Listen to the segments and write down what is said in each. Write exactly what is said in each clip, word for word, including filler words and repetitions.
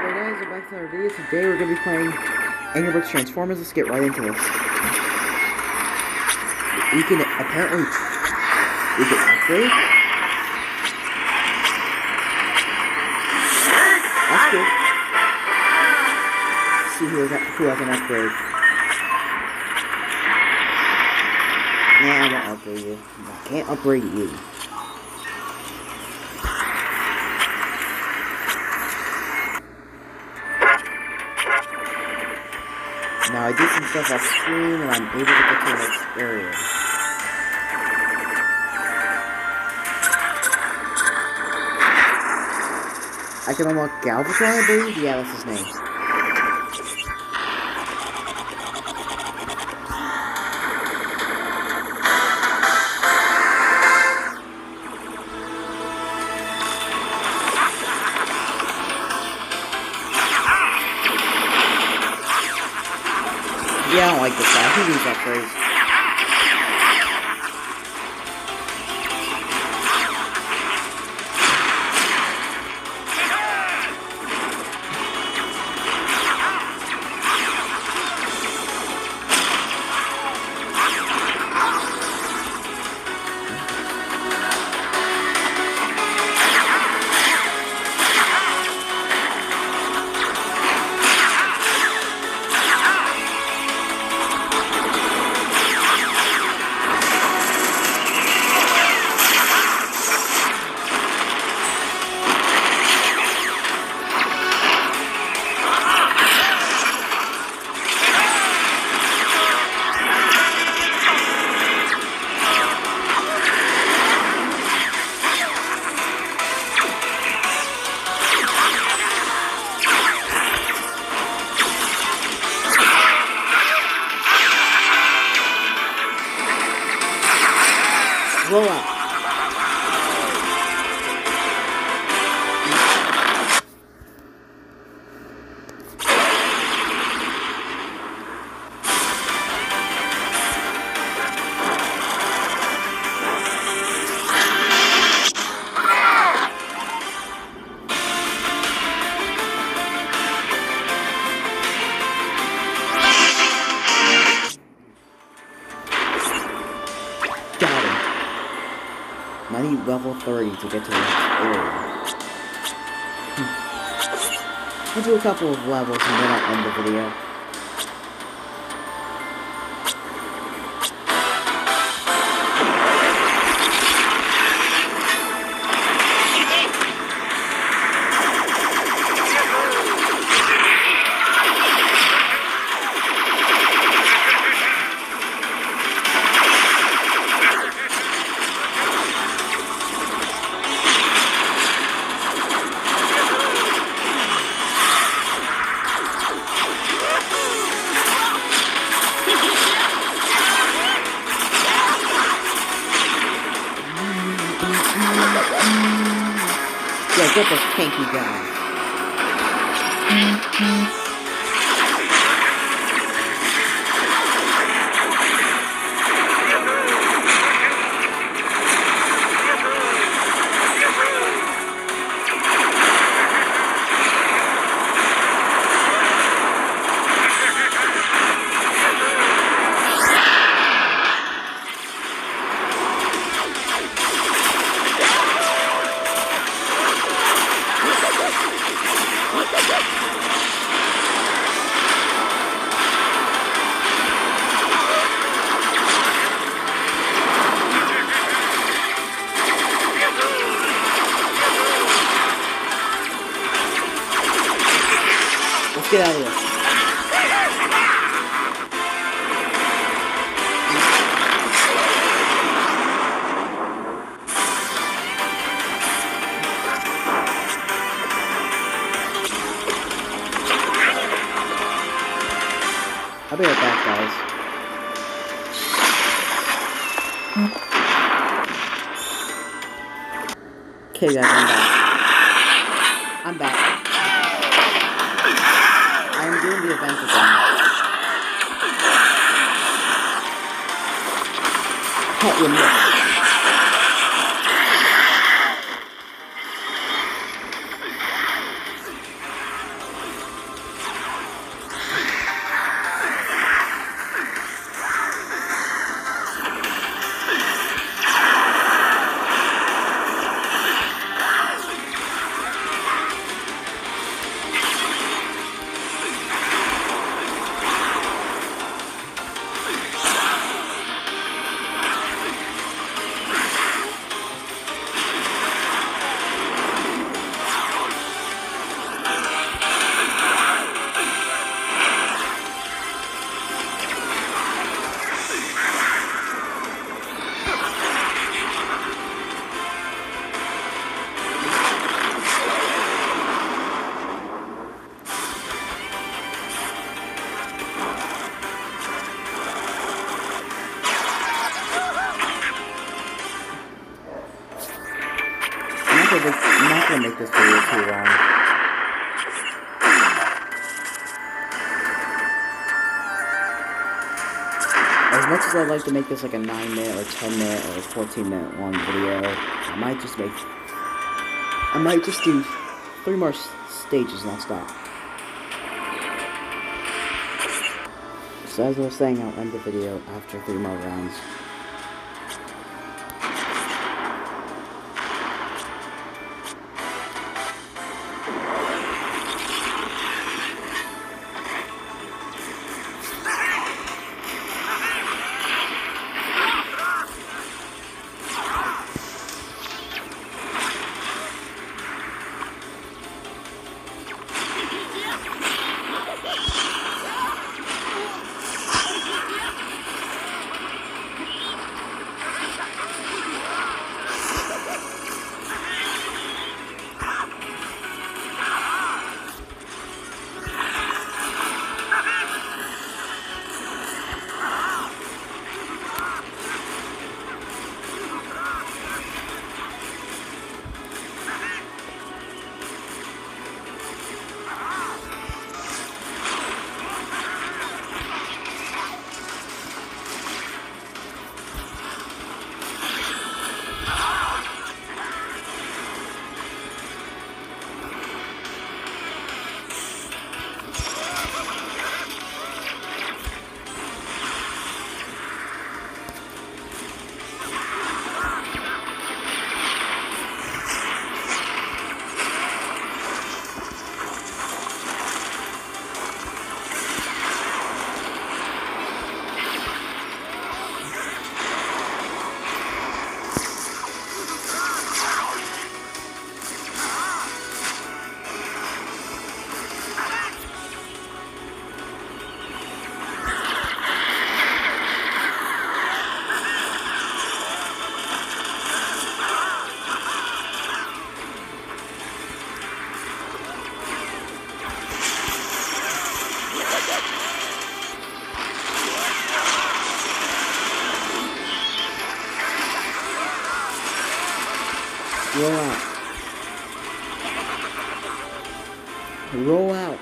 Hey guys, welcome back to our video. Today we're going to be playing Angry Birds Transformers. Let's get right into this. We can apparently we can upgrade. That's cool. Let's see who, who I can upgrade. Nah, I won't upgrade you. I can't upgrade you. Now I did some stuff off screen and I'm able to get to the next area. I can unlock Galvatron, I believe? Yeah, that's his name. Yeah, I don't like this guy. I think he's that phrase. Roll out. I need level thirty to get to the next area. Hmm. I'll do a couple of levels and then I'll end the video. Yeah, get this pinky guy. Let's get out of here. I'll be right back, guys. Okay, guys, I'm back. I'm back. I am doing the event again. Pet remote. as I'd like to make this like a nine minute or ten minute or fourteen minute long video, I might just make, I might just do three more stages and I'll stop. So as I was saying, I'll end the video after three more rounds. Roll out. Roll out.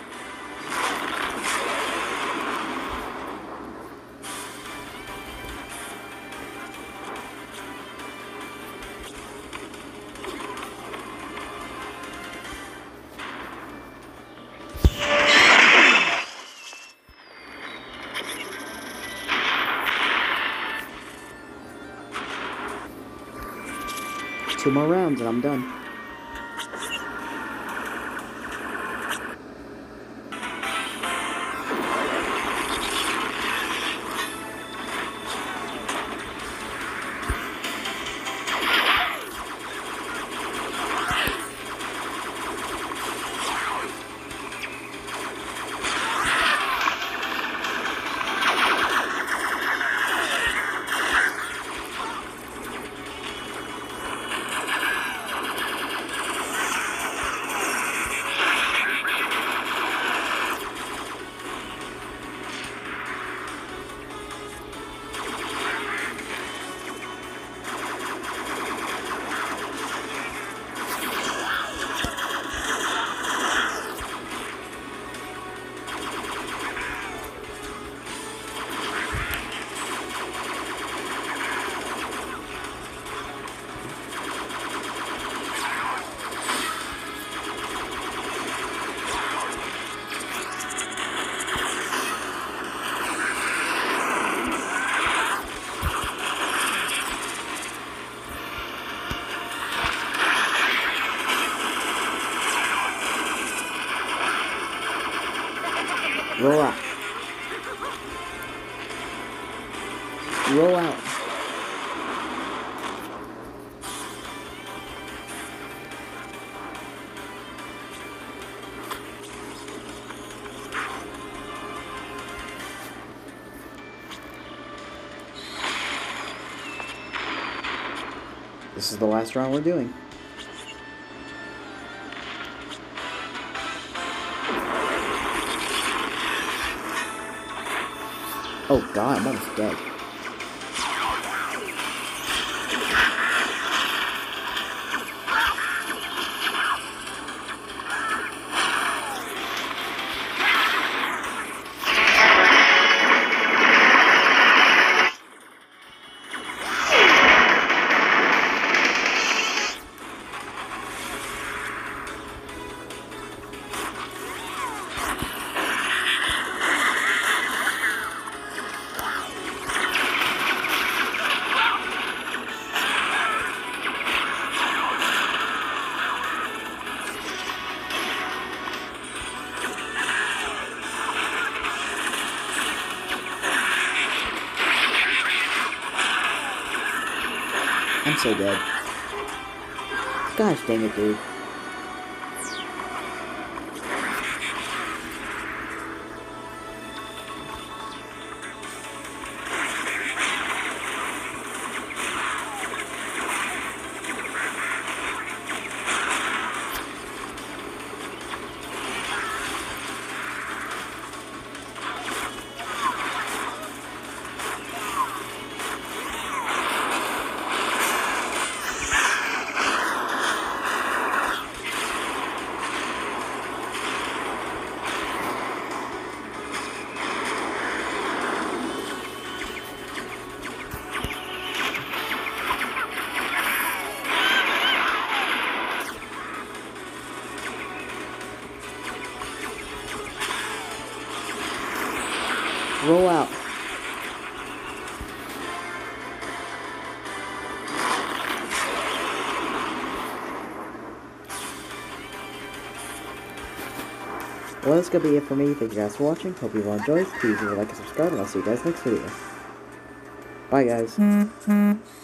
Two more rounds and I'm done. Roll out. Roll out. This is the last round we're doing. Oh god, I'm almost dead. so dead. Gosh dang it, dude. Roll out. Well, that's gonna be it for me. Thank you guys for watching. Hope you all enjoyed. Please leave a like and subscribe, and I'll see you guys next video. Bye, guys.